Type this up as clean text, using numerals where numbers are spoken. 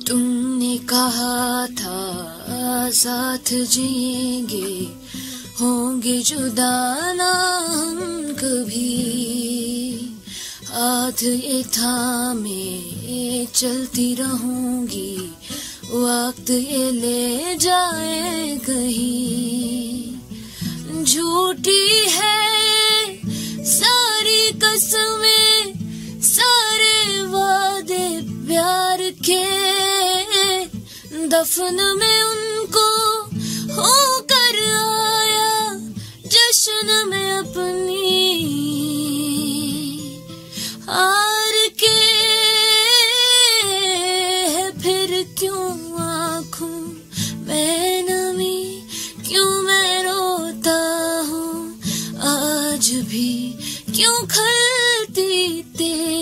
तुमने कहा था साथ जिएंगे, होंगे जुदा ना हम कभी। हाथ ये थामे चलती रहूंगी, वक्त ये ले जाए कहीं। झूठी है सारी कसमें, सारे वादे प्यार के, दफन में उनको होकर आया जश्न में अपनी। हार के है फिर क्यों आँखों में नमी, क्यों मैं रोता हूँ आज भी, क्यों खलती तेरी